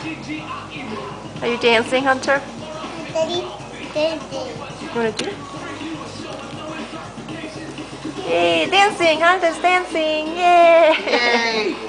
Are you dancing, Hunter? Daddy, dancing. You want to do? Yay, dancing! Hunter's dancing! Yay! Yay!